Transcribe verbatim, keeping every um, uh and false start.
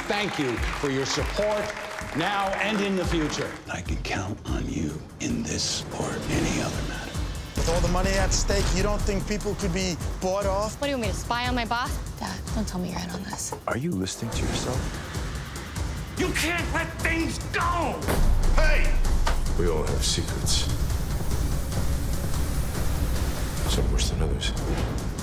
thank you for your support now and in the future. I can count on you in this or any other matter. With all the money at stake, you don't think people could be bought off? What do you want me to spy on my boss? Dad, don't tell me you're in on this. Are you listening to yourself? You can't let things go! Hey! We all have secrets. Some worse than others.